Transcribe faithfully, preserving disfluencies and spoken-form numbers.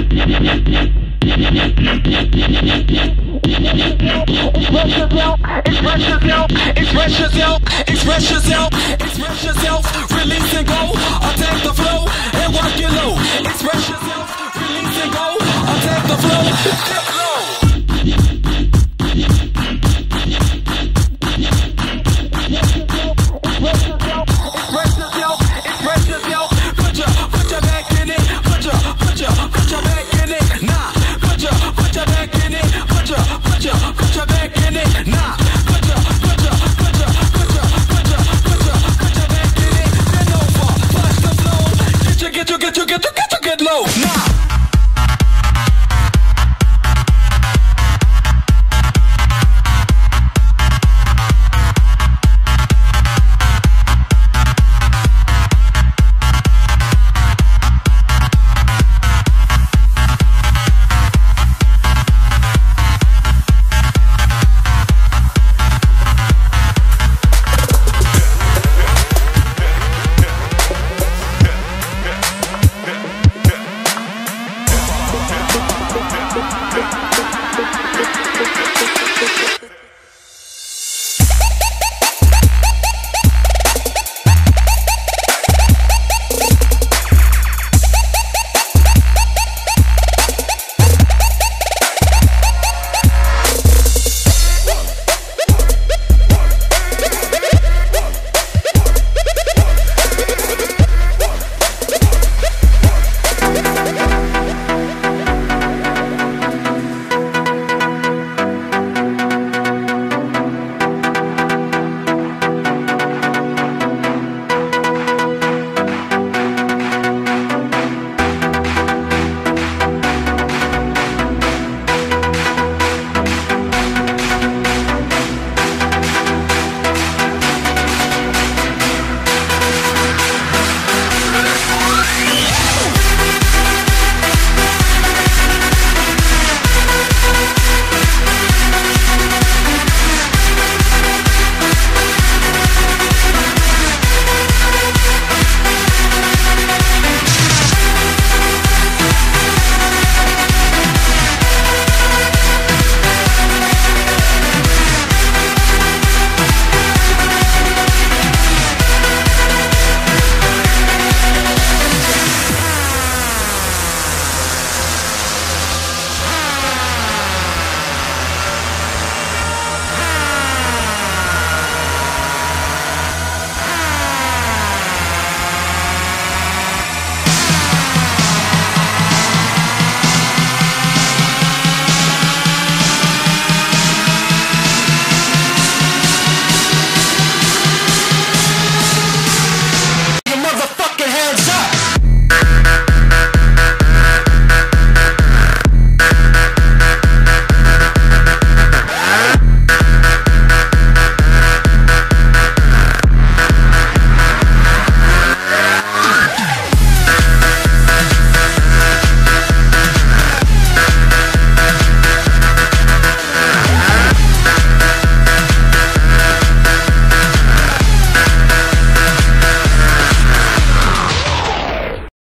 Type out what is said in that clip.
Express yourself, express yourself, express yourself, express yourself, release and go, attack the flow and work it low. Express yourself, release and go, attack the flow, dip low. Express yourself, express yourself, express yourself, put your, put your back in it, put your, put your, put your back in it, nah, put your, put your back in it, put your, put your, put your back in it, nah. Get you, get you, get you, get you, get low. Nah.